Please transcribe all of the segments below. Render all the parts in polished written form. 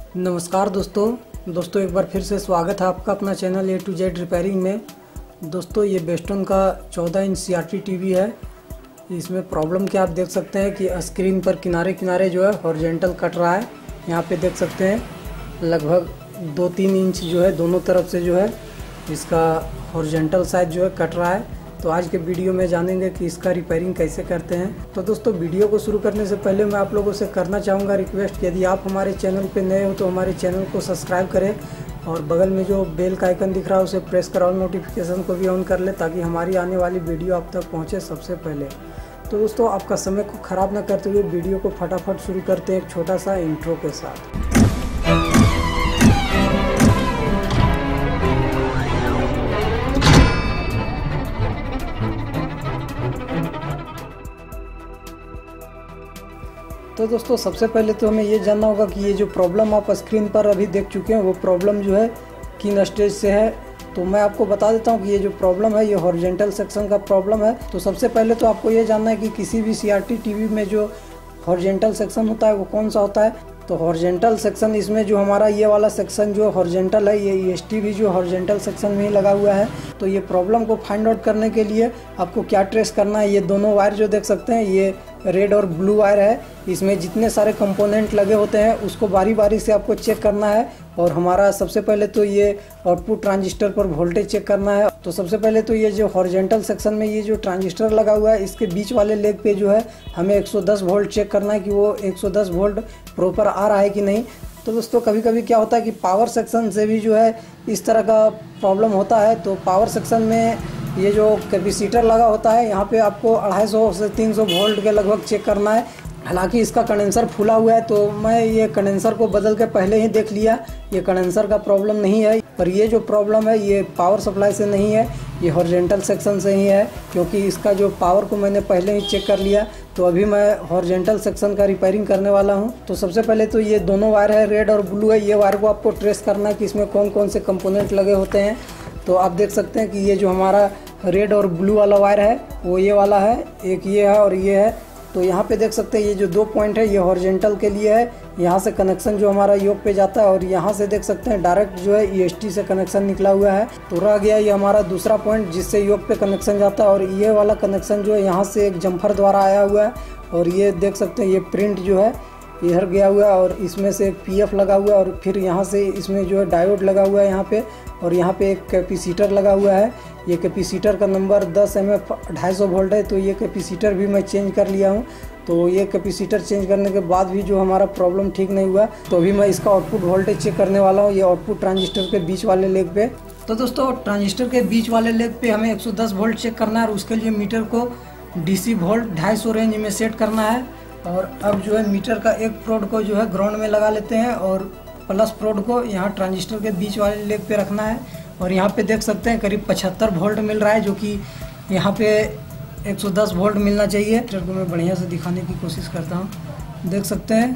नमस्कार दोस्तों एक बार फिर से स्वागत है आपका अपना channel A to Z repairing में। दोस्तों ये बेस्टन का 14 इंच CRT टीवी है। इसमें प्रॉब्लम क्या आप देख सकते हैं कि स्क्रीन पर किनारे किनारे जो है हॉरिजॉन्टल कट रहा है। यहाँ पे देख सकते हैं लगभग 2-3 इंच जो है दोनों तरफ से जो है इसका हॉरिजॉन्टल साइज जो है कट रहा है। तो आज के वीडियो में जानेंगे कि इसका रिपेयरिंग कैसे करते हैं। तो दोस्तों वीडियो को शुरू करने से पहले मैं आप लोगों से करना चाहूँगा रिक्वेस्ट, यदि आप हमारे चैनल पे नए हो तो हमारे चैनल को सब्सक्राइब करें और बगल में जो बेल का आइकन दिख रहा है उसे प्रेस कर ऑल नोटिफिकेशन को भी ऑन कर ले ताकि हमारी आने वाली वीडियो आप तक पहुँचे सबसे पहले। तो दोस्तों आपका समय को ख़राब न करते हुए वीडियो को फटाफट शुरू करते हैं एक छोटा सा इंट्रो के साथ। तो दोस्तों सबसे पहले तो हमें ये जानना होगा कि ये जो प्रॉब्लम आप स्क्रीन पर अभी देख चुके हैं वो प्रॉब्लम जो है किन स्टेज से है। तो मैं आपको बता देता हूँ कि ये जो प्रॉब्लम है ये हॉरिजॉन्टल सेक्शन का प्रॉब्लम है। तो सबसे पहले तो आपको ये जानना है कि किसी भी CRT टीवी में जो हॉरिजॉन्टल सेक्शन होता है वो कौन सा होता है। तो हॉरिजॉन्टल सेक्शन इसमें जो हमारा ये वाला सेक्शन जो हॉरिजॉन्टल है ये EST भी जो हॉरिजॉन्टल सेक्शन में ही लगा हुआ है। तो ये प्रॉब्लम को फाइंड आउट करने के लिए आपको क्या ट्रेस करना है, ये दोनों वायर जो देख सकते हैं ये रेड और ब्लू वायर है। इसमें जितने सारे कंपोनेंट लगे होते हैं उसको बारी बारी से आपको चेक करना है। और हमारा सबसे पहले तो ये आउटपुट ट्रांजिस्टर पर वोल्टेज चेक करना है। तो सबसे पहले तो ये जो हॉरिजॉन्टल सेक्शन में ये जो ट्रांजिस्टर लगा हुआ है इसके बीच वाले लेग पे जो है हमें 110 वोल्ट चेक करना है कि वो 110 वोल्ट प्रॉपर आ रहा है कि नहीं। तो दोस्तों कभी कभी क्या होता है कि पावर सेक्शन से भी जो है इस तरह का प्रॉब्लम होता है। तो पावर सेक्शन में ये जो कैपेसिटर लगा होता है यहाँ पे आपको 250 से 300 वोल्ट के लगभग चेक करना है। हालांकि इसका कंडेंसर फूला हुआ है तो मैं ये कंडेंसर को बदल के पहले ही देख लिया, ये कंडेंसर का प्रॉब्लम नहीं है। पर ये जो प्रॉब्लम है ये पावर सप्लाई से नहीं है, ये हॉरिजॉन्टल सेक्शन से ही है, क्योंकि इसका जो पावर को मैंने पहले ही चेक कर लिया। तो अभी मैं हॉरिजॉन्टल सेक्शन का रिपेयरिंग करने वाला हूँ। तो सबसे पहले तो ये दोनों वायर है रेड और ब्लू है, ये वायर को आपको ट्रेस करना है कि इसमें कौन कौन से कंपोनेंट लगे होते हैं। तो आप देख सकते हैं कि ये जो हमारा रेड और ब्लू वाला वायर है वो ये वाला है, एक ये है और ये है। तो यहाँ पे देख सकते हैं ये जो 2 पॉइंट है ये हॉरिजॉन्टल के लिए है, यहाँ से कनेक्शन जो हमारा योग पे जाता है और यहाँ से देख सकते हैं डायरेक्ट जो है EST से कनेक्शन निकला हुआ है। तो रह गया ये हमारा दूसरा पॉइंट जिससे योग पे कनेक्शन जाता है और ये वाला कनेक्शन जो है यहाँ से एक जम्फर द्वारा आया हुआ है। और ये देख सकते हैं ये प्रिंट जो है इधर गया हुआ है और इसमें से एक PF लगा हुआ है और फिर यहाँ से इसमें जो है डायोड लगा हुआ है यहाँ पे, और यहाँ पे एक कैपेसिटर लगा हुआ है। ये कैपेसिटर का नंबर 10 MF 250 वोल्ट है। तो ये कैपेसिटर भी मैं चेंज कर लिया हूँ। तो ये कैपेसिटर चेंज करने के बाद भी जो हमारा प्रॉब्लम ठीक नहीं हुआ तो अभी मैं इसका आउटपुट वोल्टेज चेक करने वाला हूँ, ये आउटपुट ट्रांजिस्टर के बीच वाले लेग पे। तो दोस्तों ट्रांजिस्टर के बीच वाले लेग पे हमें 110 वोल्ट चेक करना है और उसके लिए मीटर को DC वोल्ट 250 रेंज में सेट करना है। और अब जो है मीटर का एक प्रोड को जो है ग्राउंड में लगा लेते हैं और प्लस प्रोड को यहाँ ट्रांजिस्टर के बीच वाले लेग पे रखना है। और यहाँ पे देख सकते हैं करीब 75 वोल्ट मिल रहा है, जो कि यहाँ पे 110 वोल्ट मिलना चाहिए। मीटर को मैं बढ़िया से दिखाने की कोशिश करता हूँ, देख सकते हैं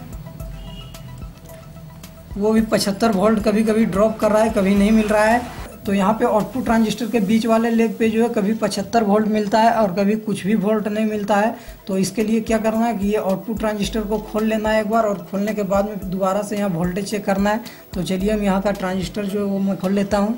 वो भी 75 वोल्ट कभी कभी ड्रॉप कर रहा है, कभी नहीं मिल रहा है। तो यहाँ पे आउटपुट ट्रांजिस्टर के बीच वाले लेग पे जो है कभी 75 वोल्ट मिलता है और कभी कुछ भी वोल्ट नहीं मिलता है। तो इसके लिए क्या करना है कि ये आउटपुट ट्रांजिस्टर को खोल लेना है एक बार, और खोलने के बाद में दोबारा से यहाँ वोल्टेज चेक करना है। तो चलिए हम यहाँ का ट्रांजिस्टर जो है वो मैं खोल लेता हूँ।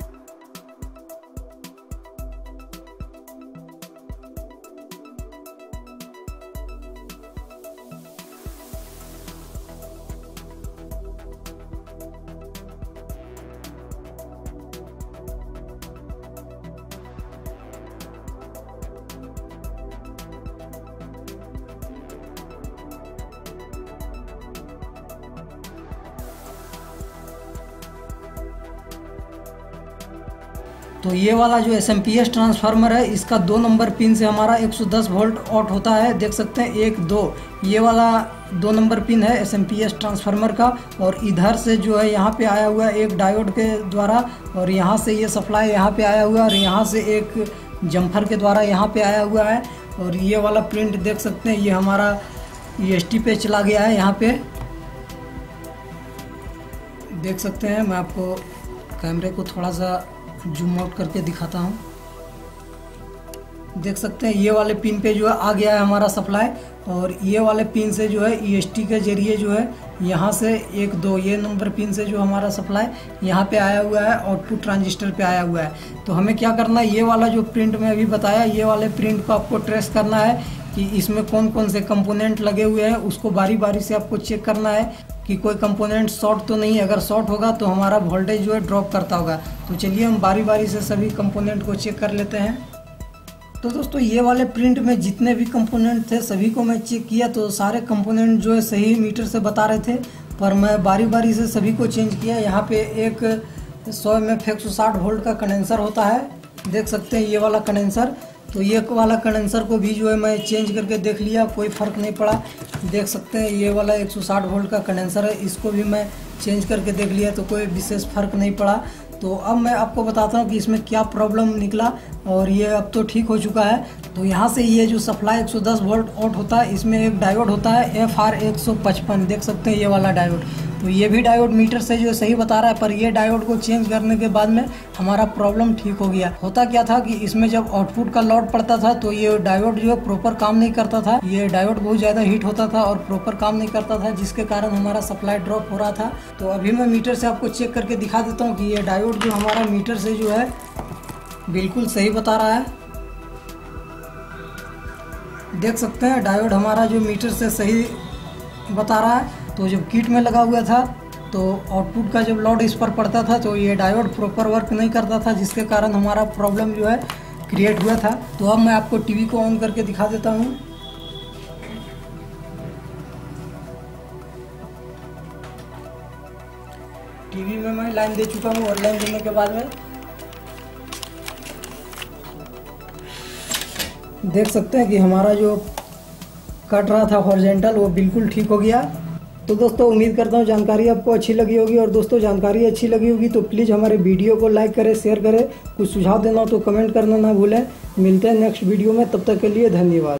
तो ये वाला जो SMPS ट्रांसफार्मर है इसका 2 नंबर पिन से हमारा 110 वोल्ट आउट होता है, देख सकते हैं 1 2 ये वाला 2 नंबर पिन है SMPS ट्रांसफार्मर का। और इधर से जो है यहाँ पे आया हुआ है एक डायोड के द्वारा, और यहाँ से ये सप्लाई यहाँ पे आया हुआ है, और यहाँ से एक जम्फर के द्वारा यहाँ पे आया हुआ है। और ये वाला प्रिंट देख सकते हैं ये हमारा EST पे चला गया है। यहाँ पे देख सकते हैं, मैं आपको कैमरे को थोड़ा सा जूम आउट करके दिखाता हूँ। देख सकते हैं ये वाले पिन पे जो है आ गया है हमारा सप्लाई, और ये वाले पिन से जो है EST के जरिए जो है यहाँ से 1 2 ये नंबर पिन से जो हमारा सप्लाई यहाँ पे आया हुआ है, आउटपुट ट्रांजिस्टर पे आया हुआ है। तो हमें क्या करना है, ये वाला जो प्रिंट में अभी बताया, ये वाले प्रिंट को आपको ट्रेस करना है कि इसमें कौन कौन से कंपोनेंट लगे हुए हैं। उसको बारी बारी से आपको चेक करना है कि कोई कंपोनेंट शॉर्ट तो नहीं है। अगर शॉर्ट होगा तो हमारा वोल्टेज जो है ड्रॉप करता होगा। तो चलिए हम बारी बारी से सभी कंपोनेंट को चेक कर लेते हैं। तो दोस्तों ये वाले प्रिंट में जितने भी कंपोनेंट थे सभी को मैं चेक किया, तो सारे कंपोनेंट जो है सही मीटर से बता रहे थे, पर मैं बारी बारी से सभी को चेंज किया। यहाँ पे एक 100 mF 160 वोल्ट का कंडेंसर होता है, देख सकते हैं ये वाला कंडेंसर। तो ये वाला कंडेंसर को भी जो है मैं चेंज करके देख लिया, कोई फ़र्क नहीं पड़ा। देख सकते हैं ये वाला 160 वोल्ट का कंडेंसर है, इसको भी मैं चेंज करके देख लिया, तो कोई विशेष फ़र्क नहीं पड़ा। तो अब मैं आपको बताता हूँ कि इसमें क्या प्रॉब्लम निकला, और ये अब तो ठीक हो चुका है। तो यहाँ से ये जो सप्लाई 110 वोल्ट आउट होता है, इसमें एक डायोड होता है FR 155, देख सकते हैं ये वाला डायोड। तो ये भी डायोड मीटर से जो सही बता रहा है, पर ये डायोड को चेंज करने के बाद में हमारा प्रॉब्लम ठीक हो गया। होता क्या था कि इसमें जब आउटपुट का लोड पड़ता था तो ये डायोड जो है प्रॉपर काम नहीं करता था। ये डायोड बहुत ज़्यादा हीट होता था और प्रॉपर काम नहीं करता था, जिसके कारण हमारा सप्लाई ड्रॉप हो रहा था। तो अभी मैं मीटर से आपको चेक करके दिखा देता हूँ कि ये डायोड जो हमारा मीटर से जो है बिल्कुल सही बता रहा है। देख सकते हैं डायोड हमारा जो मीटर से सही बता रहा है। तो जब किट में लगा हुआ था तो आउटपुट का जब लोड इस पर पड़ता था तो ये डायोड प्रॉपर वर्क नहीं करता था, जिसके कारण हमारा प्रॉब्लम जो है क्रिएट हुआ था। तो अब मैं आपको टीवी को ऑन करके दिखा देता हूँ। टीवी में मैं लाइन दे चुका हूँ और लाइन देने के बाद में देख सकते हैं कि हमारा जो कट रहा था हॉरिजॉन्टल वो बिल्कुल ठीक हो गया। तो दोस्तों उम्मीद करता हूँ जानकारी आपको अच्छी लगी होगी, और दोस्तों जानकारी अच्छी लगी होगी तो प्लीज़ हमारे वीडियो को लाइक करें, शेयर करें। कुछ सुझाव देना हो तो कमेंट करना ना भूलें। मिलते हैं नेक्स्ट वीडियो में, तब तक के लिए धन्यवाद।